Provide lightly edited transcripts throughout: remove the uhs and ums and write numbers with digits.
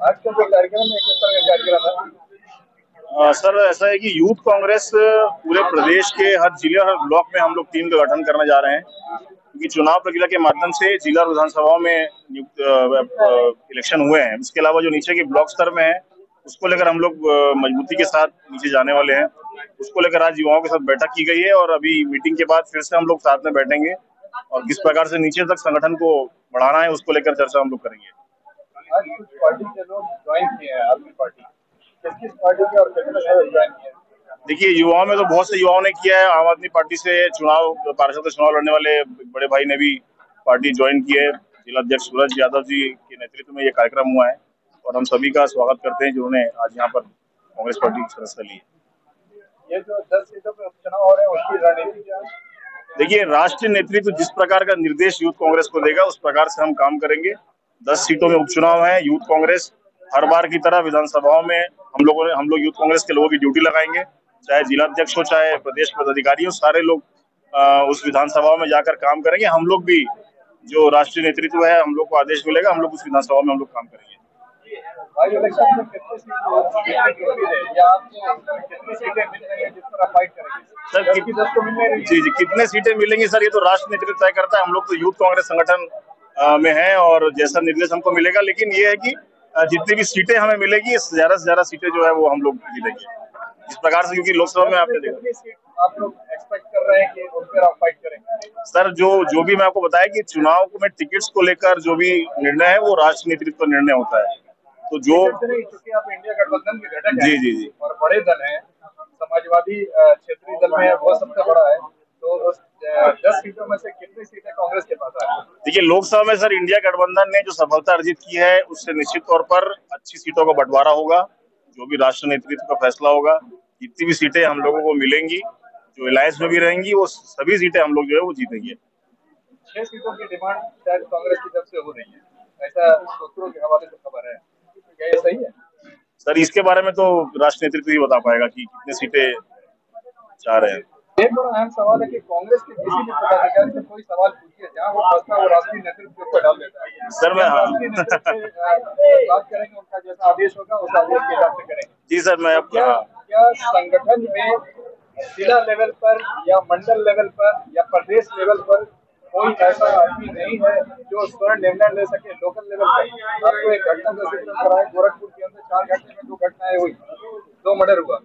आज का जो कार्यक्रम है किस तरह का कार्यक्रम है? सर ऐसा है कि यूथ कांग्रेस पूरे प्रदेश के हर जिले हर ब्लॉक में हम लोग टीम का गठन करने जा रहे हैं, क्योंकि चुनाव प्रक्रिया के माध्यम से जिला और विधानसभाओं में इलेक्शन हुए हैं। इसके अलावा जो नीचे के ब्लॉक स्तर में है उसको लेकर हम लोग मजबूती के साथ नीचे जाने वाले हैं। उसको लेकर आज युवाओं के साथ बैठक की गई है और अभी मीटिंग के बाद फिर से हम लोग साथ में बैठेंगे और किस प्रकार से नीचे तक संगठन को बढ़ाना है उसको लेकर चर्चा हम लोग करेंगे। आज कुछ पार्टी के लोग ज्वाइन किए हैं आपकी पार्टी, किस किस पार्टी के और कितने सारे ज्वाइन किए हैं? देखिए, युवाओं में तो बहुत से युवाओं ने किया है। आम आदमी पार्टी से पार्षद का चुनाव लड़ने वाले बड़े भाई ने भी पार्टी ज्वाइन की है। जिला अध्यक्ष सूरज यादव जी के नेतृत्व में ये कार्यक्रम हुआ है और हम सभी का स्वागत करते हैं जिन्होंने आज यहाँ पर कांग्रेस पार्टी की सदस्यता ली है। ये जो 10 सीटों पर उपचुनाव हो रहे हैं उसकी रणनीति क्या है? देखिए, राष्ट्रीय नेतृत्व जिस प्रकार का निर्देश यूथ कांग्रेस को देगा उस प्रकार से हम काम करेंगे। 10 सीटों में उपचुनाव है। यूथ कांग्रेस हर बार की तरह विधानसभाओं में हम लोग यूथ कांग्रेस के लोगों की ड्यूटी लगाएंगे, चाहे जिला अध्यक्ष हो चाहे प्रदेश पदाधिकारी हो, सारे लोग उस विधानसभा में जाकर काम करेंगे। हम लोग भी जो राष्ट्रीय नेतृत्व है हम लोग को आदेश मिलेगा, हम लोग उस विधानसभा में हम लोग काम करेंगे। भाई इलेक्शन में कितनी सीटें है या आपको कितनी सीटें मिल रही है जिस पर आप फाइट करेंगे? सर 10 की 10 तो मिल रही है। जी कितने सीटें मिलेंगी सर, ये तो राष्ट्रीय नेतृत्व तय करता है। हम लोग तो यूथ कांग्रेस संगठन में हैं और जैसा निर्देश हमको मिलेगा, लेकिन ये है कि जितनी भी सीटें हमें मिलेगी ज्यादा से ज्यादा सीटें जो है वो हम लोग जीतेंगे इस प्रकार से, क्योंकि लोकसभा में आपने देखा सीट आप लोग एक्सपेक्ट कर रहे हैं कि उस पर आप फाइट करेंगे? सर, जो भी मैं आपको बताया कि चुनाव में टिकट्स को लेकर जो भी निर्णय है वो राष्ट्रीय नेतृत्व पर निर्णय होता है। तो जो चूंकि आप इंडिया गठबंधन के घटक हैं जी और बड़े दल हैं, समाजवादी क्षेत्रीय दल में वो सबसे बड़ा है, तो उस 10 सीटों में से कितनी सीटें कांग्रेस के पास है? देखिए, लोकसभा में सर इंडिया गठबंधन ने जो सफलता अर्जित की है उससे निश्चित तौर पर अच्छी सीटों का बंटवारा होगा। जो भी राष्ट्रीय नेतृत्व का फैसला होगा, जितनी भी सीटें हम लोगों को मिलेंगी जो अलायंस में भी रहेंगी वो सभी सीटें हम लोग जो है वो जीतेंगे। 6 सीटों की डिमांड शायद कांग्रेस की तरफ से हो रही है, ऐसा सूत्रों के हवाले से खबर है, क्या ये सही है? सर इसके बारे में तो राष्ट्रीय नेतृत्व ही बता पाएगा कि कितनी सीटें चाह रहे हैं। एक बड़ा अहम सवाल है कि कांग्रेस के किसी भी पदाधिकारी से कोई सवाल पूछिए, जहाँ वो फंसता है वो राष्ट्रीय नेतृत्व के ऊपर डाल देता है। सर मैं राष्ट्रीय नेतृत्व से बात करेंगे, उनका जैसा आदेश होगा उस आदेश के हिसाब से करेंगे। जी सर, मैं क्या संगठन में जिला लेवल पर या मंडल लेवल पर या प्रदेश लेवल पर कोई ऐसा आदमी नहीं है जो स्वयं निर्णय ले सके? लोकल लेवल पर आपको एक घटना का जिक्र कराए, गोरखपुर के अंदर 4 घंटे में 2 घटनाएं हुई, 2 मर्डर हुआ।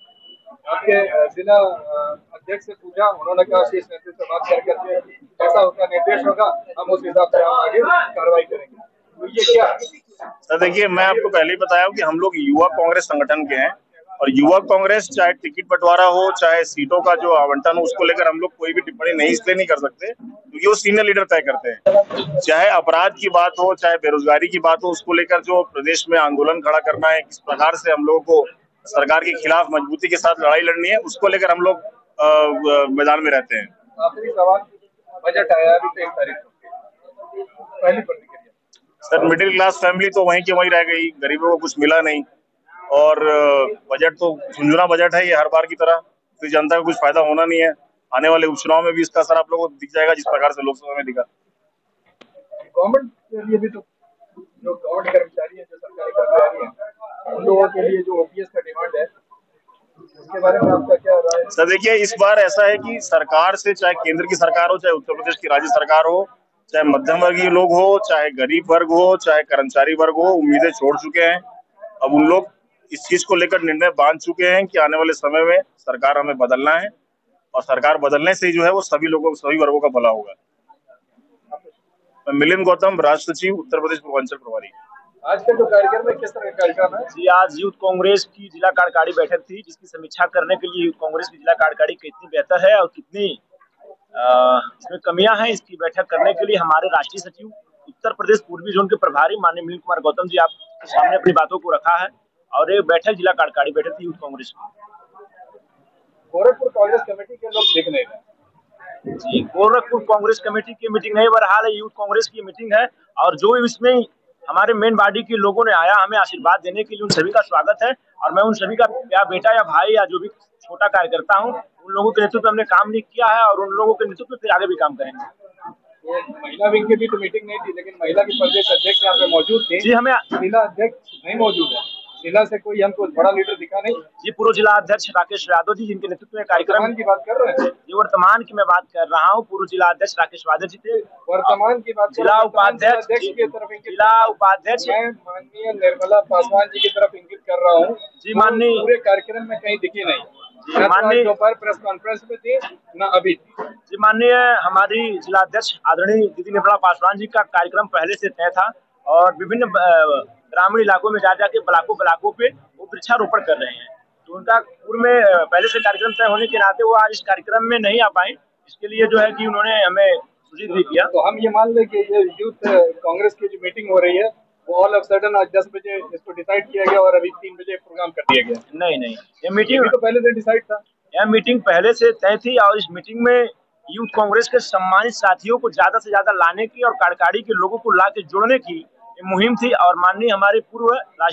आपके जिला अध्यक्ष से पूछा, उन्होंने कहा शीर्ष नेतृत्व से बात करके ऐसा उसका निर्देश होगा, हम उस हिसाब से हम आगे कार्रवाई करेंगे। तो ये क्या है? सर देखिए, मैं आपको पहले ही बताया हूँ कि हम लोग युवा कांग्रेस संगठन के हैं और युवा कांग्रेस चाहे टिकट बंटवारा हो चाहे सीटों का जो आवंटन हो उसको लेकर हम लोग कोई भी टिप्पणी नहीं इसलिए नहीं कर सकते क्योंकि वो सीनियर लीडर तय करते हैं। चाहे अपराध की बात हो चाहे बेरोजगारी की बात हो, उसको लेकर जो प्रदेश में आंदोलन खड़ा करना है, किस प्रकार से हम लोगों को सरकार के खिलाफ मजबूती के साथ लड़ाई लड़नी है, उसको लेकर हम लोग मैदान में रहते हैं। आखिरी सवाल, बजट आया अभी 23 तारीख को, पहली प्रतिक्रिया? सर मिडिल क्लास फैमिली तो वहीं की वहीं रह गई, गरीबों को कुछ मिला नहीं और बजट तो झुंझुना बजट है ये हर बार की तरह, तो जनता को कुछ फायदा होना नहीं है। आने वाले उपचुनाव में भी इसका असर आप लोगों को दिख जाएगा जिस प्रकार से लोकसभा में दिखा। गवर्नमेंट के लिए भी तो जो गवर्नमेंट कर्मचारी है, जो सरकारी कर्मचारी है, उन लोगों के लिए जो ओपीएस का डिमांड है उसके बारे में आपका क्या राय है? सर देखिए, इस बार ऐसा है कि सरकार से चाहे केंद्र की सरकार हो चाहे उत्तर प्रदेश की राज्य सरकार हो, चाहे मध्यम वर्गीय लोग हो चाहे गरीब वर्ग हो चाहे कर्मचारी वर्ग हो, उम्मीदें छोड़ चुके हैं। अब उन लोग इस चीज को लेकर निर्णय बांध चुके हैं कि आने वाले समय में सरकार हमें बदलना है और सरकार बदलने से जो है वो सभी लोगों सभी वर्गों का भला होगा। मिलिंद गौतम, राष्ट्र सचिव, उत्तर प्रदेश पूर्वांचल प्रभारी। आज का जो कार्यक्रम है किस तरह का कार्यक्रम है? जी, आज यूथ कांग्रेस की जिला कार्यकारी बैठक थी जिसकी समीक्षा करने के लिए यूथ कांग्रेस की जिला कार्यकारी कितनी बेहतर है और कितनी इसमें कमियां हैं, इसकी बैठक करने के लिए हमारे राष्ट्रीय सचिव उत्तर प्रदेश पूर्वी जोन के प्रभारी माननीय मिलिंद कुमार गौतम जी आपके सामने अपनी बातों को रखा है और ये बैठक जिला कार्यकारी बैठक थी यूथ कांग्रेस की। गोरखपुर कांग्रेस कमेटी के लोग दिख नहीं रहे। जी, गोरखपुर कांग्रेस कमेटी की मीटिंग नहीं, बहरहाल यूथ कांग्रेस की मीटिंग है और जो इसमें हमारे मेन बॉडी के लोगों ने आया हमें आशीर्वाद देने के लिए, उन सभी का स्वागत है और मैं उन सभी का या बेटा या भाई या जो भी छोटा कार्यकर्ता हूं, उन लोगों के नेतृत्व में हमने काम नहीं किया है और उन लोगों के नेतृत्व में फिर आगे भी काम करेंगे। ये महिला विंग की भी तो मीटिंग नहीं थी, लेकिन महिला की प्रदेश अध्यक्ष यहाँ पे मौजूद थे। जी, हमें जिला अध्यक्ष नहीं मौजूद है, जिला से कोई हमको बड़ा लीडर दिखा नहीं। जी, पूर्व जिला अध्यक्ष राकेश यादव जी, जिनके नेतृत्व में कार्यक्रम वर्तमान की बात कर रहे हैं, जी वर्तमान की मैं बात कर रहा हूँ। पूर्व जिला अध्यक्ष राकेश यादव जी थे। वर्तमान की बात। जिला उपाध्यक्ष की तरफ इंगित, जिला उपाध्यक्ष मैं माननीय निर्मला पासवान जी की तरफ इंगित कर रहा हूँ। जी माननीय, पूरे कार्यक्रम में कहीं दिखी नहीं, माननीय दोपहर प्रेस कॉन्फ्रेंस में थी न अभी थी। जी माननीय हमारी जिला अध्यक्ष आदरणीय दीदी निर्मला पासवान जी का कार्यक्रम पहले से तय था और विभिन्न ग्रामीण इलाकों में जा जाके ब्लाकों पे वो वृक्षारोपण कर रहे हैं। तो उनका पूर्व में पहले से कार्यक्रम तय होने के नाते वो आज इस कार्यक्रम में नहीं आ पाए। इसके लिए जो है कि उन्होंने हमें सूचित भी किया। तो हम ये मान लें कि ये यूथ कांग्रेस की जो मीटिंग हो रही है वो ऑल ऑफ सडन आज 10 बजे इसको डिसाइड किया गया और अभी 3 बजे प्रोग्राम कर दिया गया। नहीं, ये मीटिंग तो पहले से डिसाइड था। यह मीटिंग पहले से तय थी और इस मीटिंग में यूथ कांग्रेस के सम्मानित साथियों को ज्यादा से ज्यादा लाने की और काड़काड़ी के लोगों को ला के जोड़ने की मुहिम थी। और माननीय हमारे पूर्व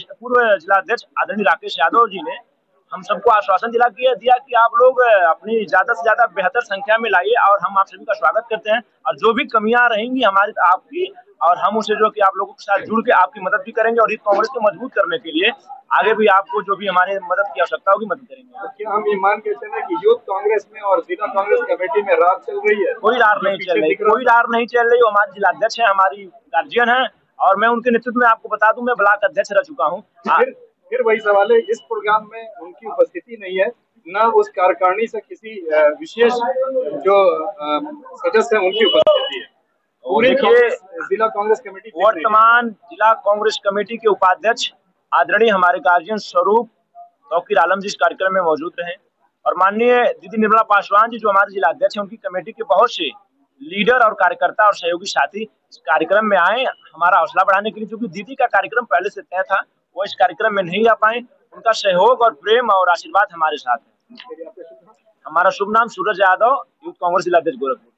जिला अध्यक्ष आदरणीय राकेश यादव जी ने हम सबको आश्वासन दिया कि आप लोग अपनी ज्यादा से ज्यादा बेहतर संख्या में लाइए और हम आप सभी का स्वागत करते हैं। और जो भी कमियां रहेंगी हमारी आपकी, और हम उसे जो कि आप लोगों के साथ जुड़ के आपकी मदद भी करेंगे और यूथ कांग्रेस को मजबूत करने के लिए आगे भी आपको जो भी हमारे मदद की आवश्यकता होगी मदद करेंगे। तो क्या हम ये मान के चले कि यूथ कांग्रेस में और जिला कांग्रेस कमेटी में रार चल रही है? कोई रार नहीं चल रही, कोई रार नहीं चल रही। वो हमारे जिला अध्यक्ष है, हमारी गार्जियन है और मैं उनके नेतृत्व में आपको बता दूं मैं ब्लॉक अध्यक्ष रह चुका हूँ। फिर वही सवाल है, इस प्रोग्राम में उनकी उपस्थिति नहीं है, न उस कार्यकारिणी से किसी विशेष जो सदस्य हैं उनकी उपस्थिति है। पूरी जिला कांग्रेस कमेटी, वर्तमान जिला कांग्रेस कमेटी के उपाध्यक्ष आदरणीय हमारे गार्जियन स्वरूप तौकीर आलम जी इस कार्यक्रम में मौजूद रहे और माननीय दीदी निर्मला पासवान जी जो हमारे जिला अध्यक्ष हैं उनकी कमेटी के बहुत से लीडर और कार्यकर्ता और सहयोगी साथी इस कार्यक्रम में आए हमारा हौसला बढ़ाने के लिए। क्योंकि दीदी का कार्यक्रम पहले से तय था, वो इस कार्यक्रम में नहीं आ पाए। उनका सहयोग और प्रेम और आशीर्वाद हमारे साथ है। हमारा शुभ नाम सूरज यादव, यूथ कांग्रेस जिला अध्यक्ष गोरखपुर।